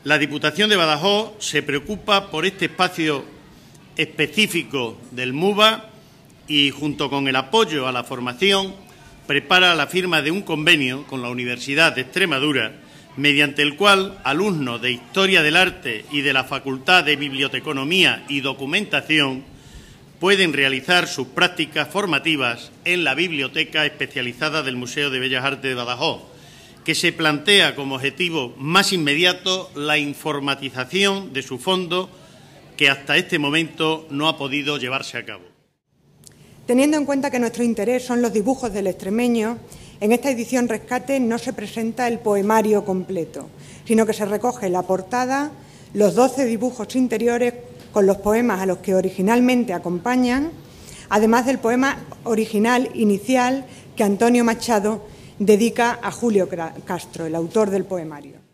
La Diputación de Badajoz se preocupa por este espacio específico del MUBA y, junto con el apoyo a la formación, prepara la firma de un convenio con la Universidad de Extremadura, mediante el cual alumnos de Historia del Arte y de la Facultad de Biblioteconomía y Documentación pueden realizar sus prácticas formativas en la Biblioteca Especializada del Museo de Bellas Artes de Badajoz, que se plantea como objetivo más inmediato la informatización de su fondo, que hasta este momento no ha podido llevarse a cabo. Teniendo en cuenta que nuestro interés son los dibujos del extremeño, en esta edición Rescate no se presenta el poemario completo, sino que se recoge la portada, los 12 dibujos interiores con los poemas a los que originalmente acompañan, además del poema original inicial que Antonio Machado dedica a Julio Castro, el autor del poemario.